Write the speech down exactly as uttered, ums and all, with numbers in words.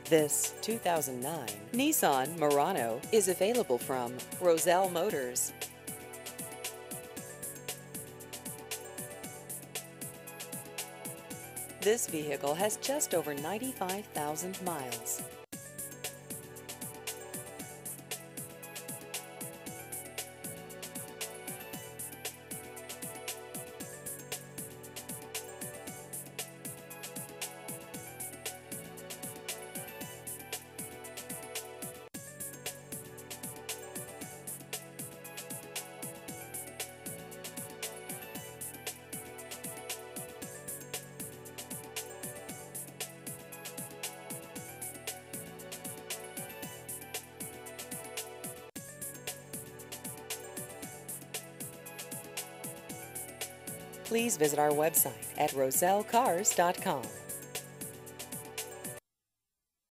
This two thousand nine Nissan Murano is available from Roselle Motors. This vehicle has just over ninety-five thousand miles. Please visit our website at roselle cars dot com.